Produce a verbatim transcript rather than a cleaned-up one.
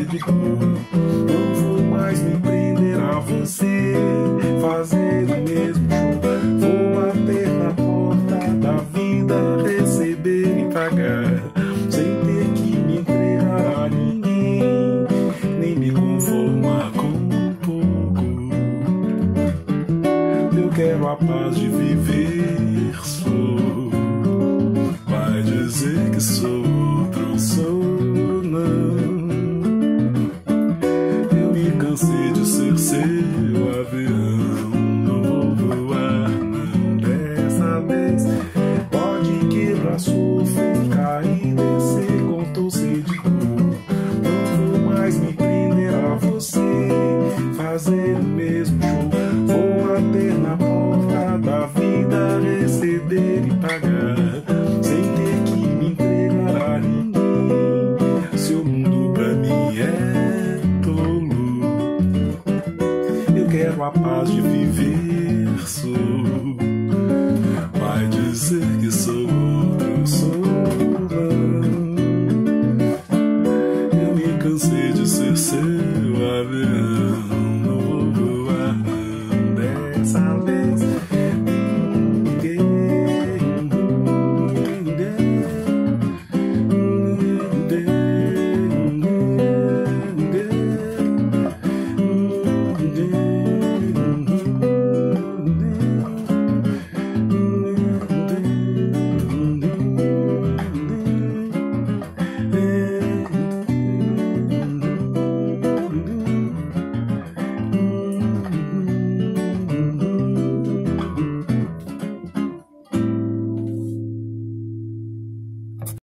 de dor. Não vou mais me prender a você, fazer o mesmo jogo. Vou bater na porta da vida, receber e pagar, sem ter que me entregar a ninguém, nem me conformar com pouco. Eu quero a paz de viver, sou. Vai dizer que sou outro, sou não. Eu me cansei de ser seu avião, não vou voar não dessa vez. Pode quebrar, sofrer, cair, descer com tosse de dor. Não vou mais me prender a você, fazer o mesmo jogo. Vou bater na porta da vida, receber e pagar, sem ter que me entregar a ninguém. Seu mundo pra mim é tolo. Eu quero a paz de viver, sou. Vai dizer que sou outro, sou não. Eu me cansei de ser seu avião.